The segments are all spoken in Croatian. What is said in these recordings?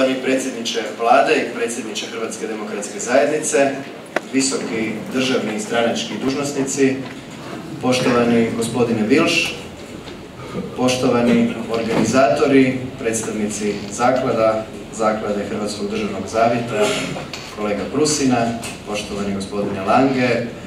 Poštovani predsjedniče Vlade i predsjedniče Hrvatske demokratske zajednice, visoki državni i stranački dužnosnici, poštovani gospodine Vilš, poštovani organizatori, predstavnici Zaklade Hrvatskog državnog zavjeta, kolega Prusina, poštovani gospodine Lange,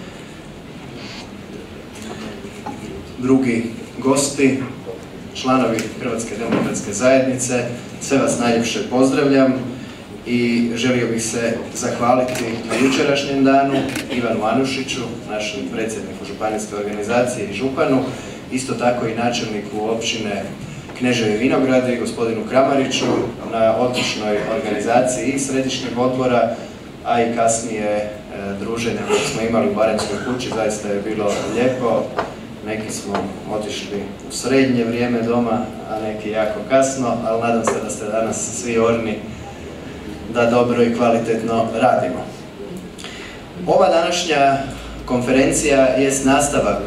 drugi gosti, članovi Hrvatske demokratske zajednice, sve vas najljepše pozdravljam i želio bih se zahvaliti na jučerašnjem danu Ivanu Anušiću, našem predsjedniku županijske organizacije i županu, isto tako i načelniku općine Kneževi Vinogradi, gospodinu Kramariću, na odličnoj organizaciji i središnjeg odbora, a i kasnije druženja koje smo imali u Baranjskoj kući, zaista je bilo lijepo. Neki smo otišli u srednje vrijeme doma, a neki jako kasno, ali nadam se da ste danas svi orni da dobro i kvalitetno radimo. Ova današnja konferencija jest nastavak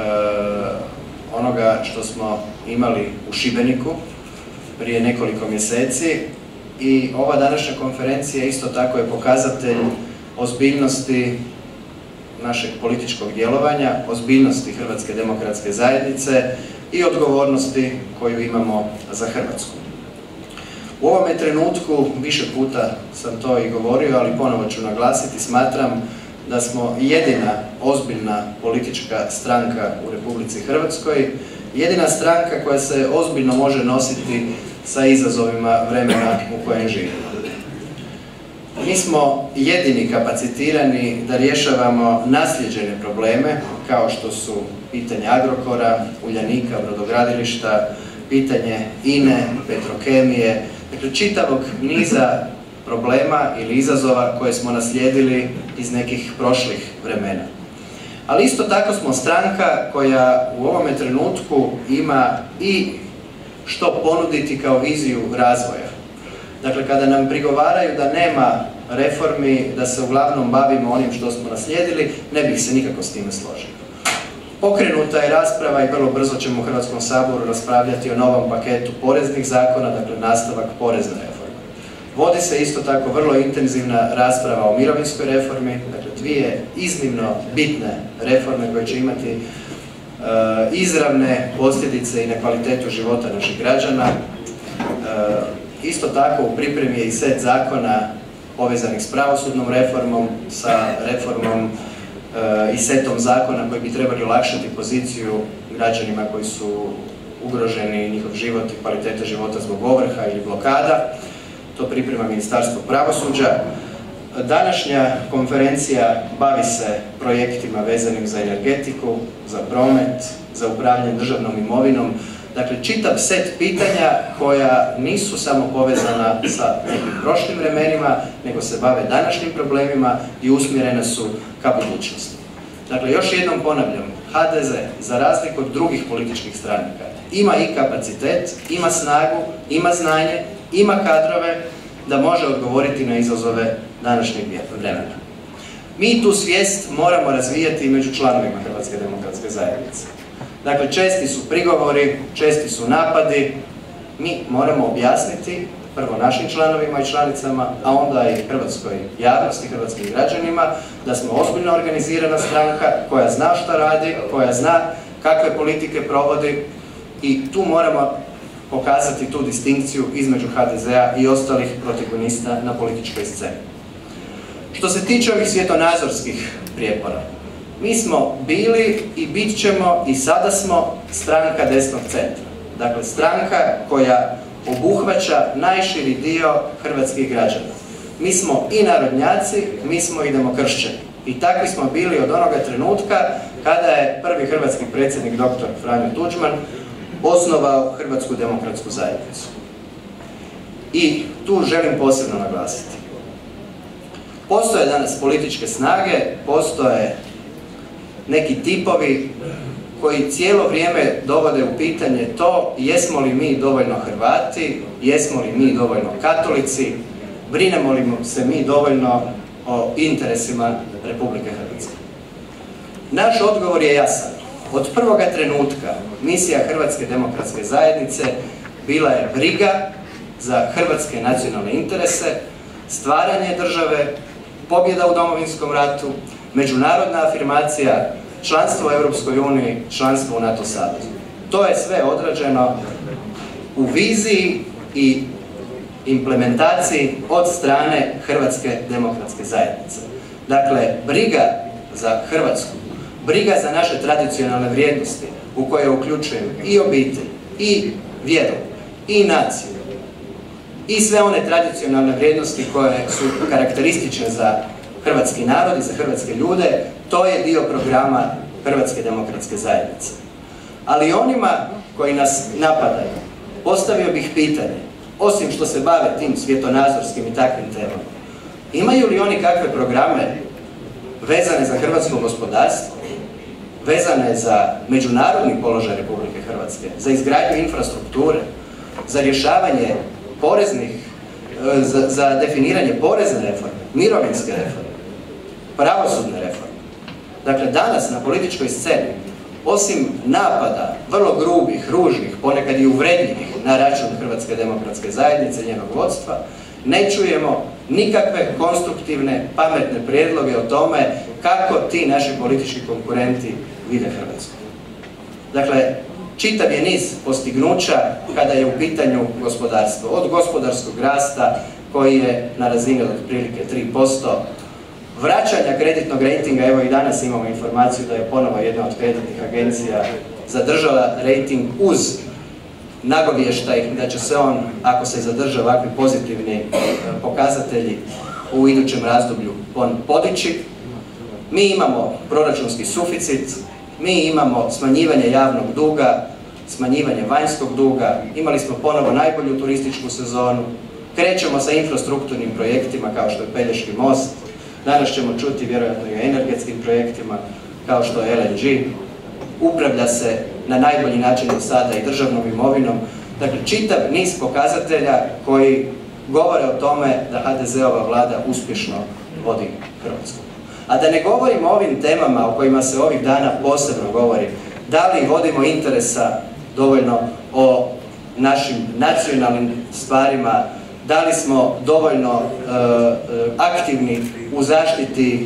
onoga što smo imali u Šibeniku prije nekoliko mjeseci i ova današnja konferencija isto tako je pokazatelj ozbiljnosti našeg političkog djelovanja, ozbiljnosti Hrvatske demokratske zajednice i odgovornosti koju imamo za Hrvatsku. U ovome trenutku, više puta sam to i govorio, ali ponovo ću naglasiti, smatram da smo jedina ozbiljna politička stranka u Republici Hrvatskoj, jedina stranka koja se ozbiljno može nositi sa izazovima vremena u kojem živimo. Mi smo jedini kapacitirani da rješavamo naslijeđene probleme, kao što su pitanje Agrokora, Uljanika, brodogradilišta, pitanje INE, Petrokemije, dakle čitavog niza problema ili izazova koje smo naslijedili iz nekih prošlih vremena. Ali isto tako smo stranka koja u ovome trenutku ima i što ponuditi kao viziju razvoja. Dakle, kada nam prigovaraju da nema reformi, da se uglavnom bavimo onim što smo naslijedili, ne bih se nikako s time složio. Pokrenuta je rasprava i vrlo brzo ćemo u Hrvatskom saboru raspravljati o novom paketu poreznih zakona, dakle nastavak porezne reforme. Vodi se isto tako vrlo intenzivna rasprava o mirovinskoj reformi, dakle dvije iznimno bitne reforme koje će imati izravne posljedice i na kvalitetu života naših građana. Isto tako u pripremi je i set zakona povezanih s pravosudnom reformom, sa reformom i setom zakona koji bi trebali olakšati poziciju građanima koji su ugroženi, njihov život i kvaliteta života zbog ovrha ili blokada. To priprema Ministarstvo pravosuđa. Današnja konferencija bavi se projektima vezanim za energetiku, za promet, za upravljanje državnom imovinom. Dakle, čitav set pitanja koja nisu samo povezana sa nekim prošlim vremenima, nego se bave današnjim problemima i usmjerene su ka budućnosti. Dakle, još jednom ponavljam, HDZ, za razliku od drugih političkih stranaka, ima i kapacitet, ima snagu, ima znanje, ima kadrove da može odgovoriti na izazove današnjeg vremena. Mi tu svijest moramo razvijati i među članovima Hrvatske demokratske zajednice. Dakle, česti su prigovori, česti su napadi. Mi moramo objasniti, prvo našim članovima i članicama, a onda i hrvatskoj javnosti, hrvatskim građanima, da smo ozbiljno organizirana stranka koja zna šta radi, koja zna kakve politike provodi i tu moramo pokazati tu distinkciju između HDZ-a i ostalih protagonista na političkoj sceni. Što se tiče ovih svjetonazorskih prijepora, mi smo bili i bit ćemo i sada smo stranka desnog centra. Dakle, stranka koja obuhvaća najširi dio hrvatskih građana. Mi smo i narodnjaci, mi smo i demokršćani. I takvi smo bili od onoga trenutka kada je prvi hrvatski predsjednik dr. Franjo Tuđman osnovao Hrvatsku demokratsku zajednicu. I tu želim posebno naglasiti. Postoje danas političke snage, postoje neki tipovi koji cijelo vrijeme dovode u pitanje to jesmo li mi dovoljno Hrvati, jesmo li mi dovoljno katolici, brinemo li se mi dovoljno o interesima Republike Hrvatske. Naš odgovor je jasan. Od prvoga trenutka misija Hrvatske demokratske zajednice bila je briga za hrvatske nacionalne interese, stvaranje države, pobjeda u Domovinskom ratu, međunarodna afirmacija, članstvo u Europskoj uniji, članstvo u NATO savezu. To je sve odrađeno u viziji i implementaciji od strane Hrvatske demokratske zajednice. Dakle, briga za Hrvatsku, briga za naše tradicionalne vrijednosti u koje uključuju i obitelj, i vjeru, i naciju, i sve one tradicionalne vrijednosti koje su karakteristične za hrvatski narod i za hrvatske ljude, to je dio programa Hrvatske demokratske zajednice. Ali onima koji nas napadaju, postavio bih pitanje, osim što se bave tim svjetonazorskim i takvim temama, imaju li oni kakve programe vezane za hrvatsko gospodarstvo, vezane za međunarodni položaj Republike Hrvatske, za izgradnju infrastrukture, za rješavanje poreznih, za definiranje porezne reforme, mirovinske reforme, pravosudne reforme. Dakle, danas na političkoj sceni, osim napada, vrlo grubih, ružnih, ponekad i uvredljivih na račun Hrvatske demokratske zajednice i njenog vodstva, ne čujemo nikakve konstruktivne, pametne prijedloge o tome kako ti naši politički konkurenti vide Hrvatsku. Dakle, čitav je niz postignuća kada je u pitanju gospodarstvo. Od gospodarskog rasta koji je na razini od otprilike 3%, vraćanja kreditnog rejtinga, evo i danas imamo informaciju da je ponovo jedna od kreditnih agencija zadržala rejting uz nagovještaj da će se on, ako se zadrže ovakvi pozitivni pokazatelji, u idućem razdoblju podići. Mi imamo proračunski suficit, mi imamo smanjivanje javnog duga, smanjivanje vanjskog duga, imali smo ponovo najbolju turističku sezonu, krećemo sa infrastrukturnim projektima kao što je Pelješki most, danas ćemo čuti vjerojatno i o energetskim projektima kao što je LNG, upravlja se na najbolji način do sada i državnom imovinom. Dakle, čitav niz pokazatelja koji govore o tome da HDZ-ova vlada uspješno vodi Hrvatsku. A da ne govorimo o ovim temama o kojima se ovih dana posebno govori, da li vodimo interesa dovoljno o našim nacionalnim stvarima, da li smo dovoljno aktivni u zaštiti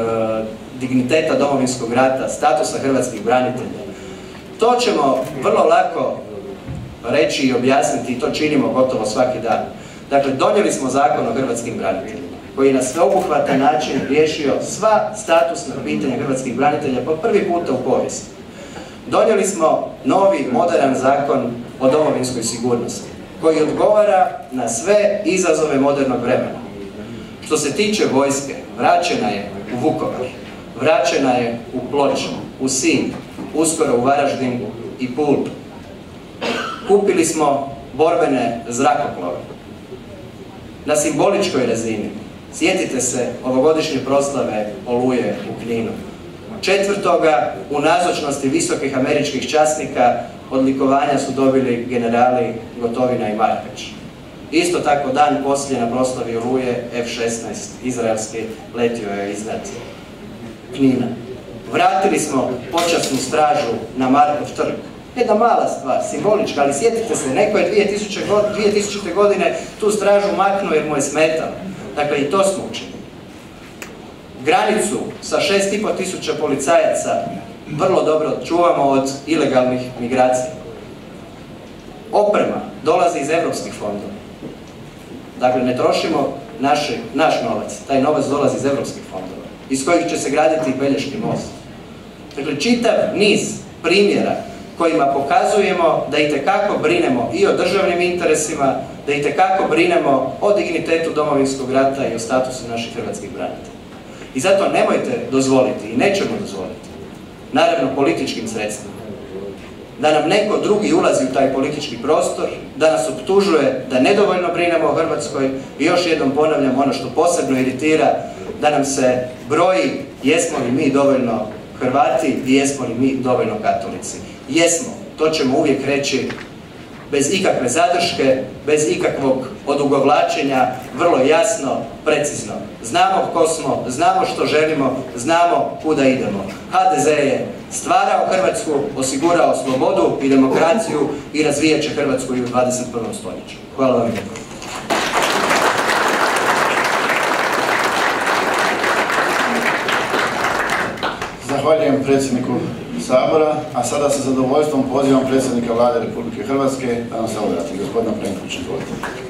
digniteta Domovinskog rata, statusa hrvatskih branitelja. To ćemo vrlo lako reći i objasniti i to činimo gotovo svaki dan. Dakle, donijeli smo Zakon o hrvatskim braniteljima koji na sveobuhvatan način riješio sva statusna pitanja hrvatskih branitelja po prvi puta u povijesti. Donijeli smo novi, moderan zakon o domovinskoj sigurnosti koji odgovara na sve izazove modernog vremena. Što se tiče vojske, vraćena je u Vukovar, vraćena je u Ploče, u Sinj, uskoro u Varaždin i Pulu. Kupili smo borbene zrakoplove. Na simboličkoj razini, sjetite se ovogodišnje proslave Oluje u Kninu. 4. u nazočnosti visokih američkih časnika odlikovanja su dobili generali Gotovina i Markač. Isto tako dan poslije na proslavi Oluje F-16 izraelski letio je iznad Knina. Vratili smo počasnu stražu na Markov trg. Jedna mala stvar, simbolička, ali sjetite se, neko je 2000. godine tu stražu maknuo jer mu je smetalo. Dakle, i to smo učinili. Granicu sa 6500 policajaca vrlo dobro čuvamo od ilegalnih migracija. Oprema dolazi iz evropskih fondova. Dakle, ne trošimo naš novac, taj novac dolazi iz evropskih fondova, iz kojih će se graditi i Pelješki most. Dakle, čitav niz primjera kojima pokazujemo da itekako brinemo i o državnim interesima, da itekako brinemo o dignitetu Domovinskog rata i o statusu naših hrvatskih branitelja. I zato nemojte dozvoliti i nećemo dozvoliti, naravno političkim sredstvima, da nam neko drugi ulazi u taj politički prostor, da nas optužuje da nedovoljno brinemo o Hrvatskoj i još jednom ponavljam ono što posebno iritira, da nam se broji jesmo li mi dovoljno Hrvati i jesmo li mi dovoljno katolici. Jesmo, to ćemo uvijek reći bez ikakve zadrške, bez ikakvog odugovlačenja, vrlo jasno, precizno. Znamo tko smo, znamo što želimo, znamo kuda idemo. HDZ je stvarao Hrvatsku, osigurao slobodu i demokraciju i razvijat će Hrvatsku i u 21. stoljeću. Hvala vam lijepo. Zahvaljujem predsjedniku Sabora, a sada sa zadovoljstvom pozivam predsjednika Vlade Republike Hrvatske da nam se obrati. Gospodina Plenkovića, izvolite.